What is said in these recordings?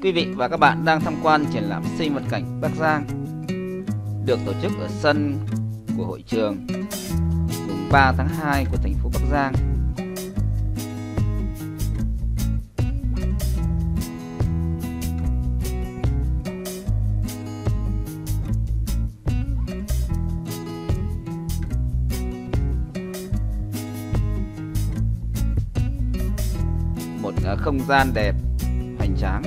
Quý vị và các bạn đang tham quan triển lãm sinh vật cảnh Bắc Giang được tổ chức ở sân của hội trường mùng 3 tháng 2 của thành phố Bắc Giang. Một không gian đẹp, hoành tráng.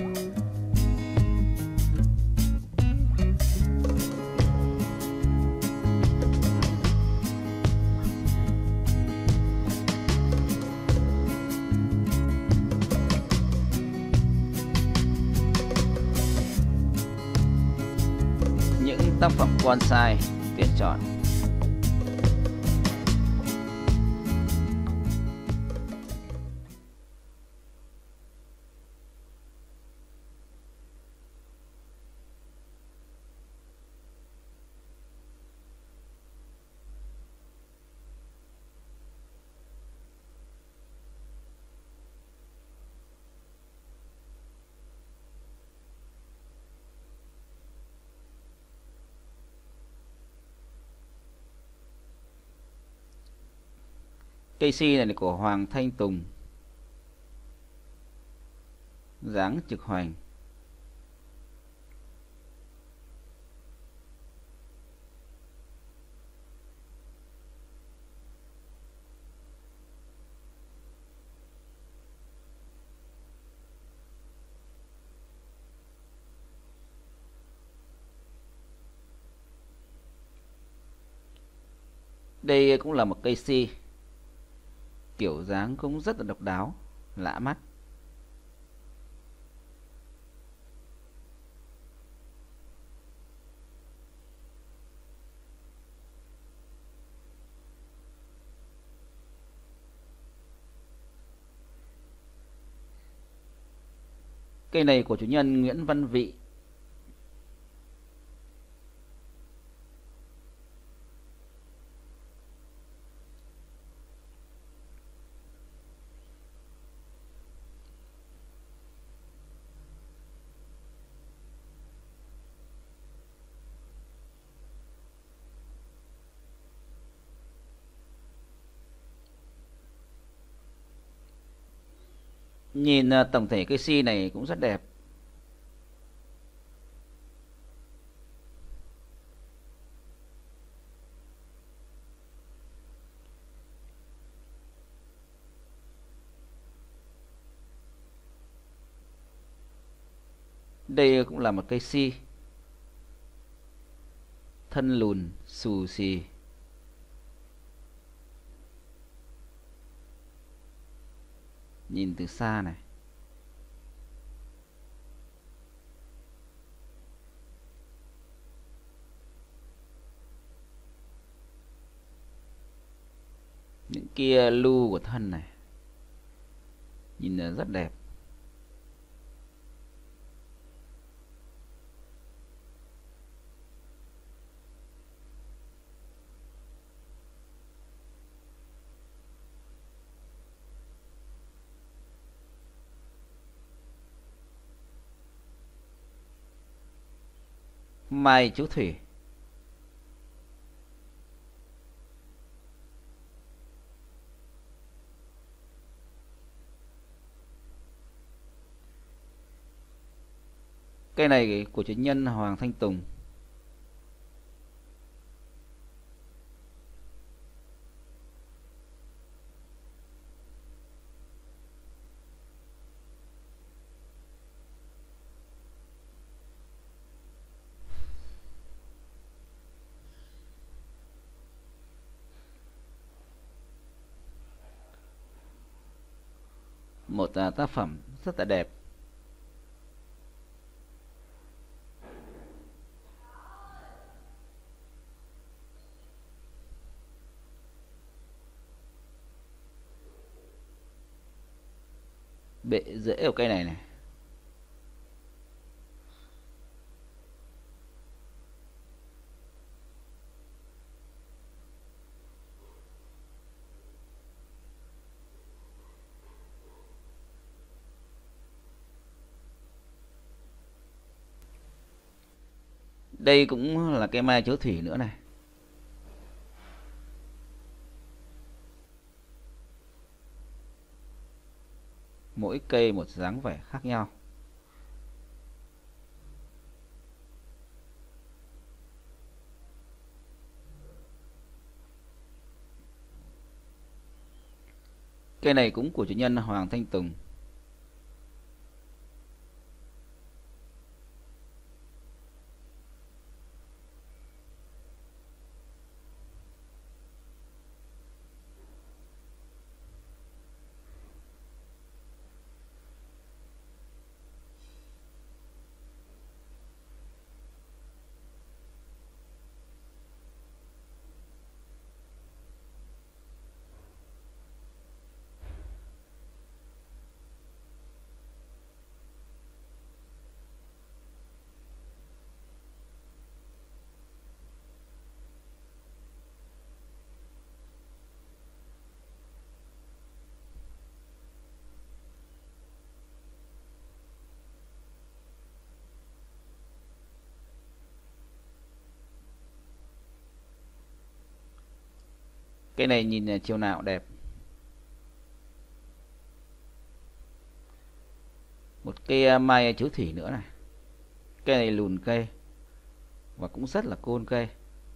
Những tác phẩm bonsai tuyển chọn. Cây si này là của Hoàng Thanh Tùng, dáng trực hoành. Đây cũng là một cây si, kiểu dáng cũng rất là độc đáo, lạ mắt. Cây này của chủ nhân Nguyễn Văn Vị. Nhìn tổng thể cây si này cũng rất đẹp. Đây cũng là một cây si, thân lùn xù xì. Nhìn từ xa này, những kia lu của thân này nhìn rất đẹp. Mai chú thủy. Cây này của chủ nhân Hoàng Thanh Tùng. Một tác phẩm rất là đẹp. Bệ rễ của cây này này. Đây cũng là cây mai chiếu thủy nữa này. Mỗi cây một dáng vẻ khác nhau. Cây này cũng của chủ nhân Hoàng Thanh Tùng. Cây này nhìn chiều nào đẹp. Một cây mai chiếu thủy nữa này. Cây này lùn cây và cũng rất là côn cây.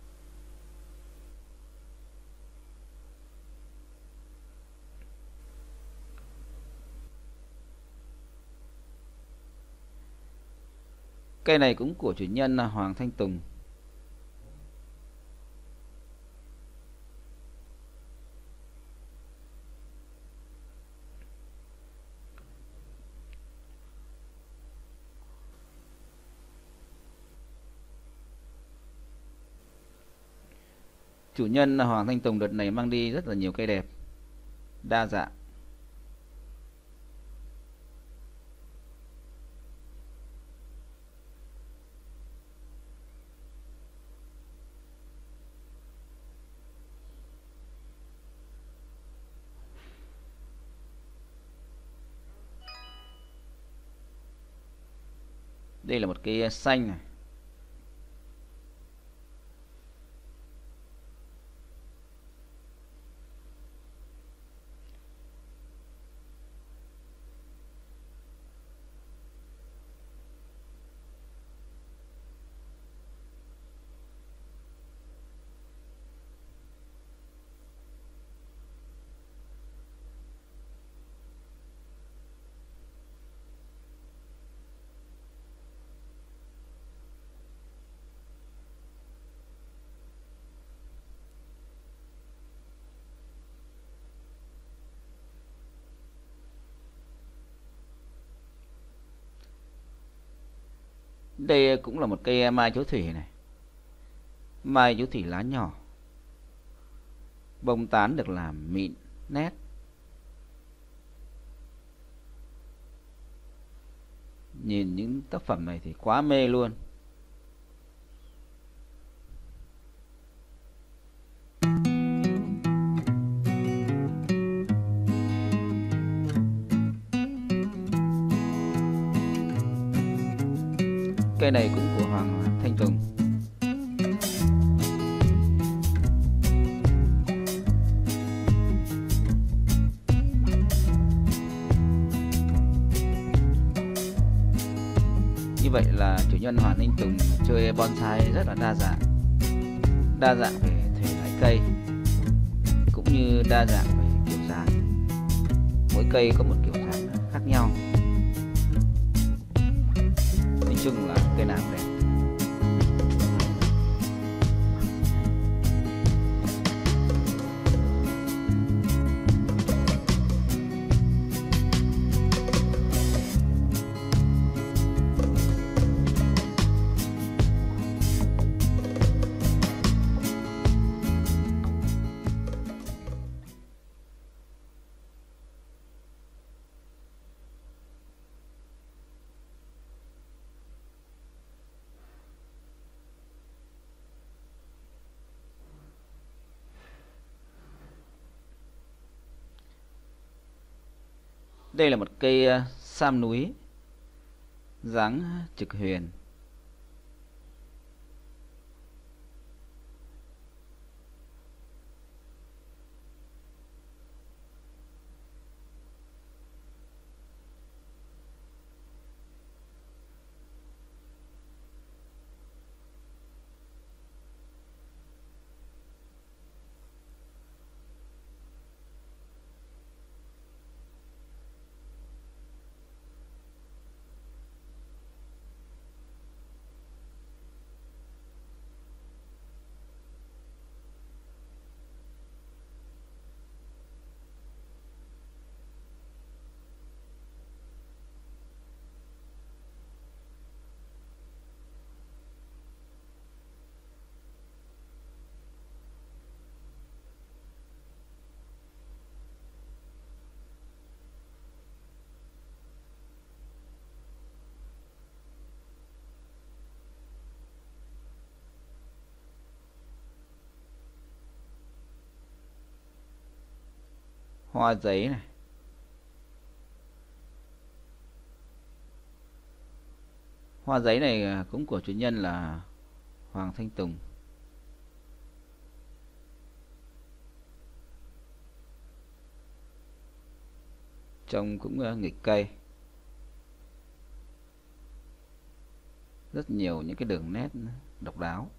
Cây này cũng của chủ nhân là Hoàng Thanh Tùng. Chủ nhân là Hoàng Thanh Tùng đợt này mang đi rất là nhiều cây đẹp, đa dạng. Đây là một cây xanh này. Đây cũng là một cây mai chiếu thủy này. Mai chiếu thủy lá nhỏ, bông tán được làm mịn nét. Nhìn những tác phẩm này thì quá mê luôn. Cây này cũng của Hoàng Thanh Tùng. Như vậy là chủ nhân Hoàng Thanh Tùng chơi bonsai rất là đa dạng. Đa dạng về thể loại cây cũng như đa dạng về kiểu dáng. Mỗi cây có một kiểu dáng khác nhau. Nói chung là cây nào cũng đẹp. Đây là một cây sam núi dáng trực huyền. hoa giấy này, hoa giấy này cũng của chủ nhân là Hoàng Thanh Tùng. Trông cũng nghịch cây, rất nhiều những cái đường nét độc đáo.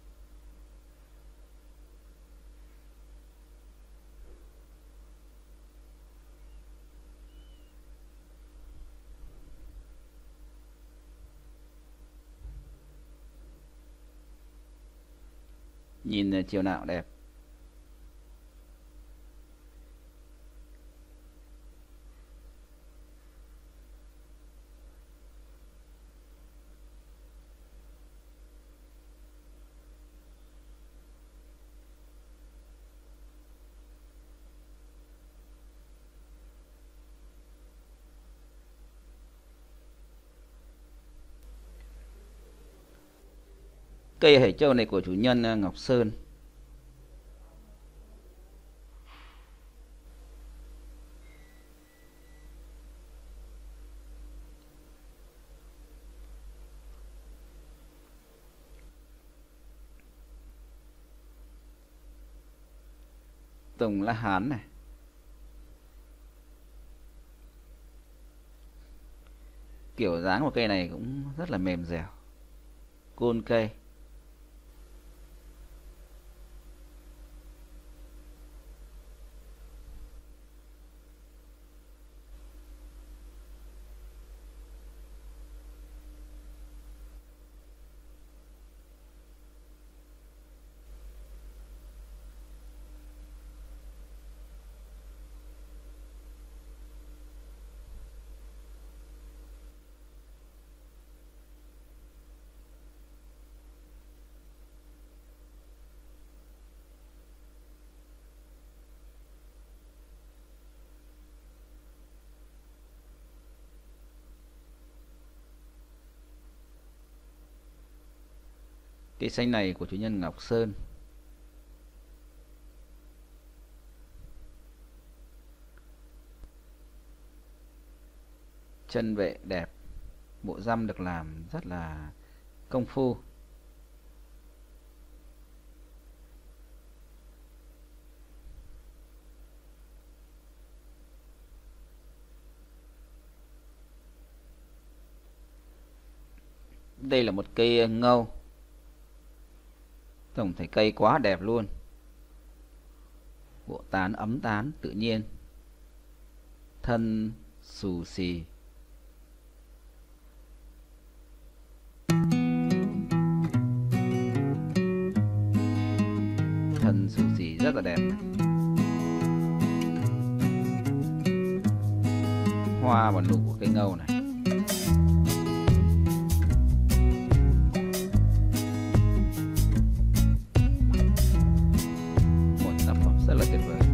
Nhìn chiều nào đẹp. Cây hải châu này của chủ nhân Ngọc Sơn. Tùng lá hán này. Kiểu dáng của cây này cũng rất là mềm dẻo. Côn cây. Cây xanh này của chủ nhân Ngọc Sơn. Chân vệ đẹp, bộ răm được làm rất là công phu. Đây là một cây ngâu. Tổng thể cây quá đẹp luôn. Bộ tán ấm tán tự nhiên. Thân xù xì. Thân xù xì rất là đẹp. Hoa và nụ của cây ngâu này. Rất là tuyệt vời.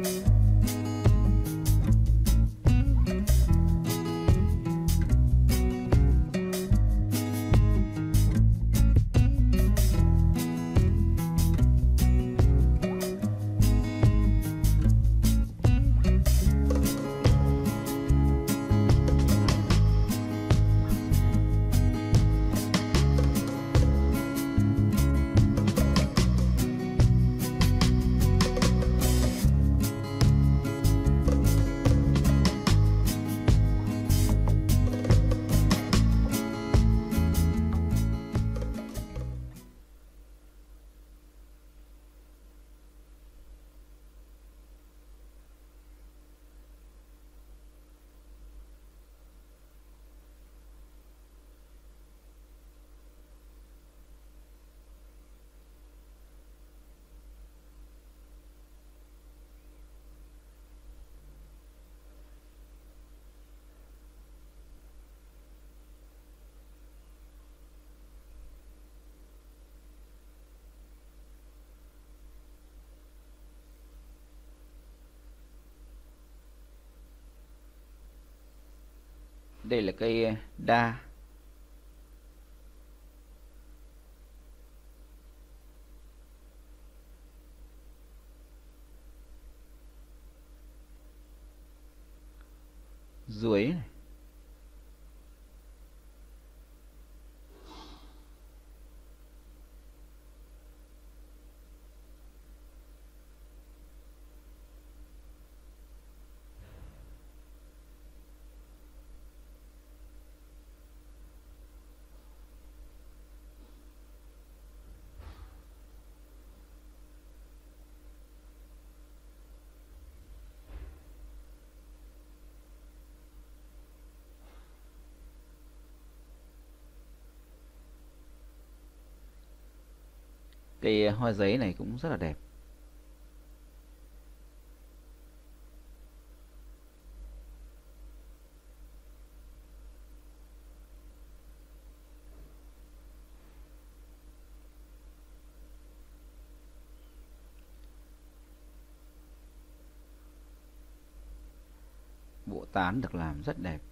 Đây là cây đa. ruồi này. Cây hoa giấy này cũng rất là đẹp. Bộ tán được làm rất đẹp.